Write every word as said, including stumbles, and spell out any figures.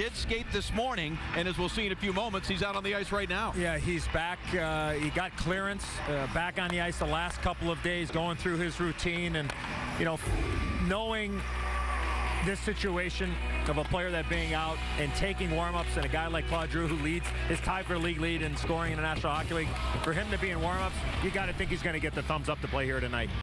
did skate this morning, and as we'll see in a few moments, he's out on the ice right now. Yeah, he's back. Uh, he got clearance, uh, back on the ice the last couple of days, going through his routine, and you know, knowing this situation of a player that being out and taking warm-ups, and a guy like Claude Giroux who leads his tied for league lead in scoring in the National Hockey League, for him to be in warm-ups, you got to think he's going to get the thumbs up to play here tonight.